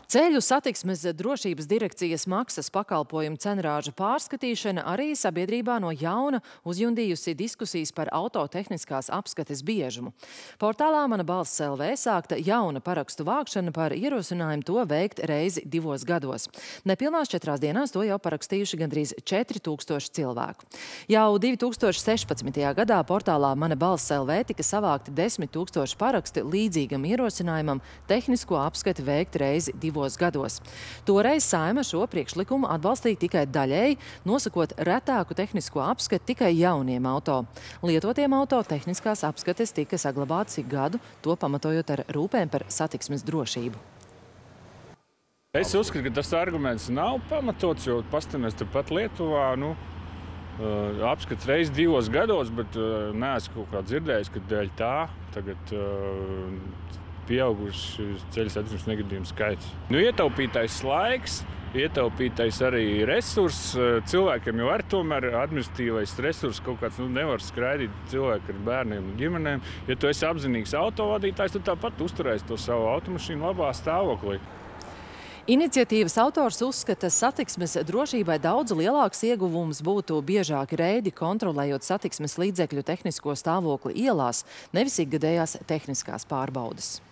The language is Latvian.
Ceļu satiksmes drošības direkcijas maksas pakalpojumu cenrāža pārskatīšana arī sabiedrībā no jauna uzjundījusi diskusijas par autotehniskās apskates biežumu. Portālā Mana balss LV sākta jauna parakstu vākšana par ierosinājumu to veikt reizi 2 gados. Nepilnās 4 dienās to jau parakstījuši gandrīz 4000 cilvēku. Jau 2016. gadā portālā Mana balss LV tika savākti 10 000 paraksti līdzīgam ierosinājumam tehnisko apskati veikt reizi 2 gados. Toreiz Saeima šo priekšlikumu atbalstīja tikai daļēji, nosakot retāku tehnisko apskati tikai jauniem auto. Lietotiem auto tehniskās apskates tika saglabātas ik gadu, to pamatojot ar rūpēm par satiksmes drošību. Es uzskatu, ka tas arguments nav pamatots, jo pastamies tepat Lietuvā, apskats reizi 2 gados, bet neesmu kaut kā dzirdējis, ka dēļ tā tagad pieauguši ceļu satiksmes negadījumu skaits. Ietaupītais laiks, ietaupītais arī resurss. Cilvēkiem jau ar tomēr administratīvais resurss kaut kāds nevar skraidīt cilvēki ar bērniem un ģimenēm. Ja tu esi apzinīgs autovadītājs, tad tāpat uzturēsi to savu automašīnu labā stāvoklī. Iniciatīvas autors uzskata, satiksmes drošībai daudz lielāks ieguvums būtu biežāki reidi, kontrolējot satiksmes līdzekļu tehnisko stāvokli ielās, nevis ikgadējās tehniskās pārbaudes.